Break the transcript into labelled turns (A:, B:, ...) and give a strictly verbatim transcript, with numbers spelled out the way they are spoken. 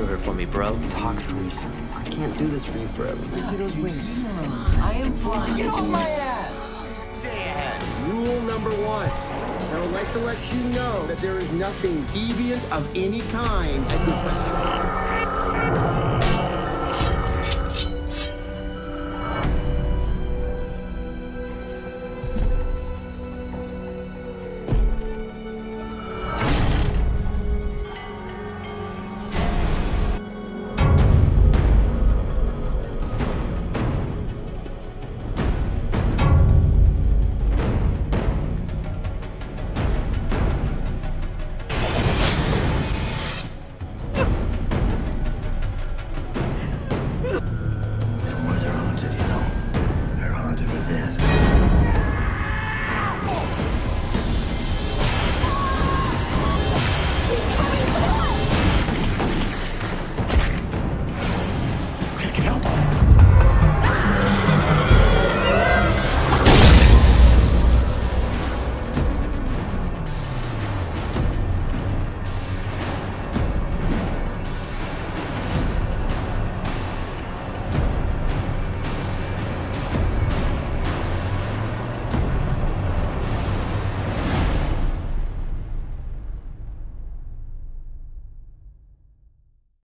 A: order for me, bro.
B: Talk to her. I can't do this for you forever. You see those wings?
C: I am flying. Get off my ass!
A: Dad!
D: Rule number one. I would like to let you know that there is nothing deviant of any kind at your restaurant.